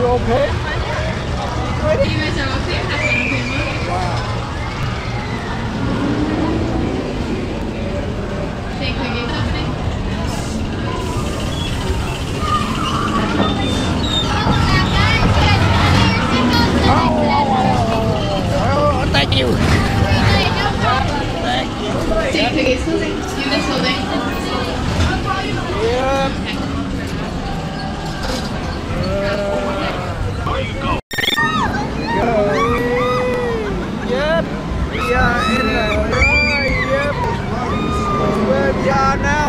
okay? Ready? You guys are okay? Wow. Think we get something? Oh, thank you. Thank you. Take the case holding. You just holding. Yep. Yep. We are in the right. Yep. Where we are now.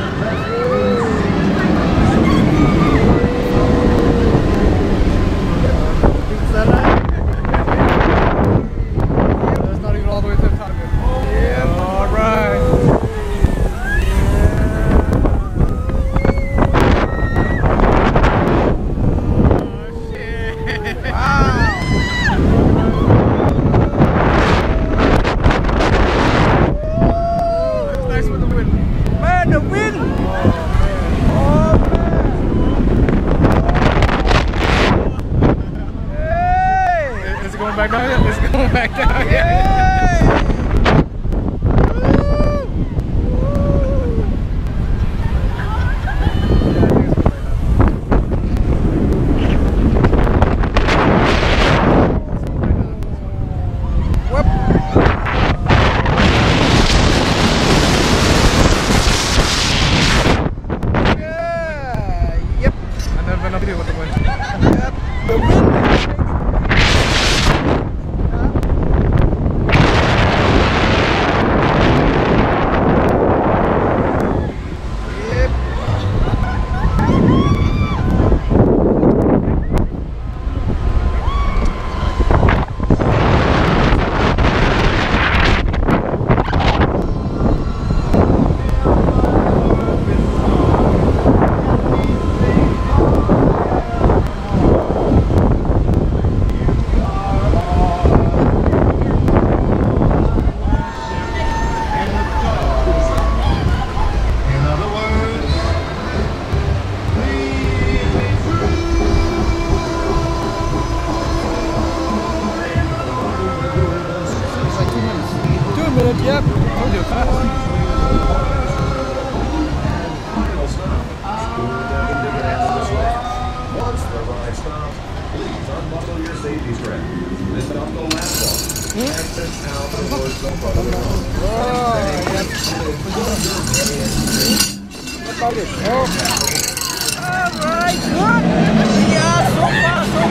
That's not even all the way to the top yet. Yep. All right. Man, the wind! Oh, man! Hey! Is it going back down yet? It's going back down yet. Hey! Whoop! Yeah! Yep! I've never been up here with the wind. Yep! The wind! Yep! In other words, please be true. It's like 2 minutes. 2 minutes, yep! Told you, fast. Once the ride stops, please unbuckle your safety strap. Lift up the laptop. Exit out the doors so far to the wrong. Oh, yep. What about it? Oh. Alright, good! Yeah, so far so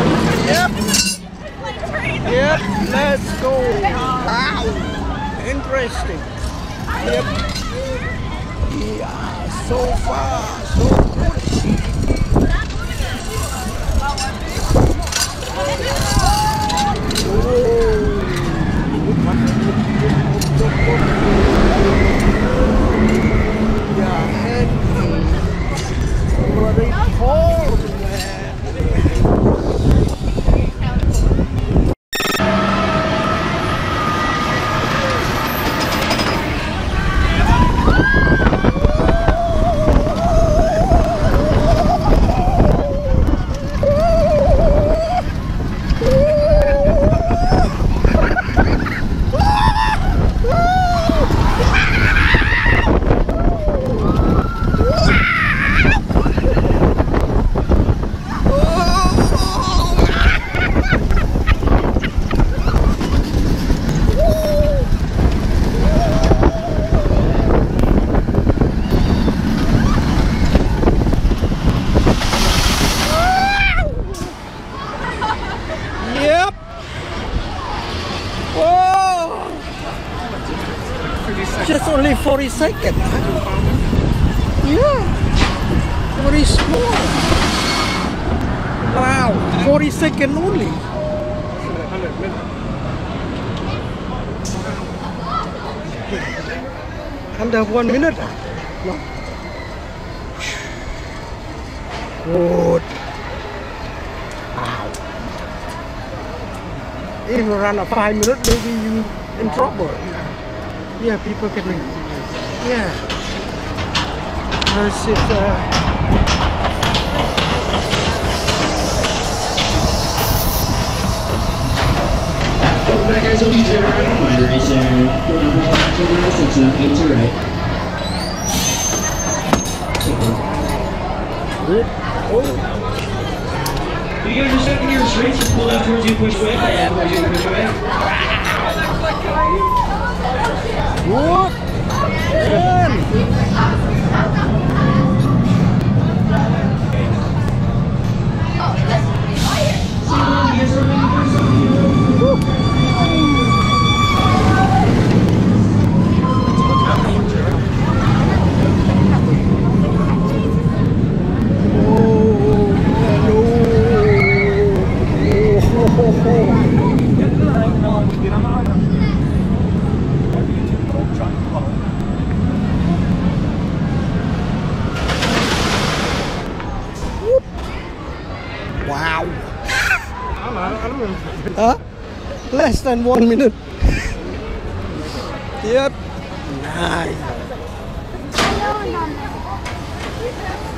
good! Yep! Yep, let's go! Wow! Interesting! Yep! Yeah, so far so good! Yeah, and very tall, man. Yep. Whoa. Just only 40 seconds. Yeah. Very small. Wow. 40 seconds only. Under 1 minute. No. Good. Wow. If you run a 5 minutes, maybe you in trouble. Yeah, people can. Yeah. Because it's to turn right turn. Turn 8 to right. You guys are stepping your straight, just pull out towards you, push away. Yeah, towards you, push away. Good. Wow. Less than 1 minute. Yep. Nice.